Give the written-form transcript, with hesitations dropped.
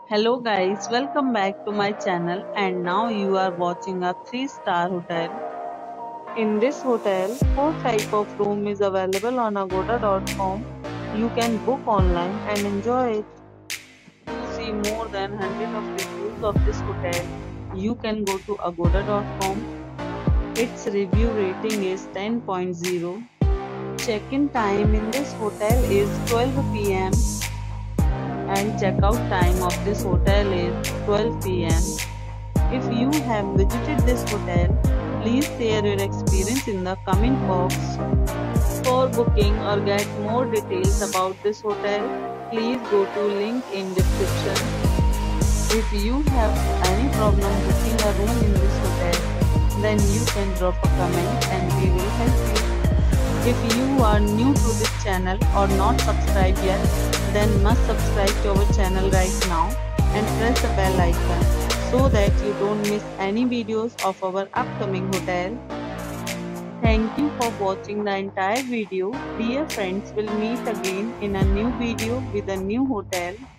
Hello guys, welcome back to my channel and now you are watching a 3-star hotel. In this hotel, 4 type of room is available on agoda.com. You can book online and enjoy it. To see more than 100 of reviews of this hotel, you can go to agoda.com. Its review rating is 10.0. Check-in time in this hotel is 12 p.m. and checkout time of this hotel is 12 p.m. If you have visited this hotel, please share your experience in the comment box. For booking or get more details about this hotel, please go to link in description. If you have any problem booking a room in this hotel, then you can drop a comment and we will help you. If you are new to this channel or not subscribed yet, then must subscribe to our channel right now and press the bell icon so that you don't miss any videos of our upcoming hotel. Thank you for watching the entire video. Dear friends, will meet again in a new video with a new hotel.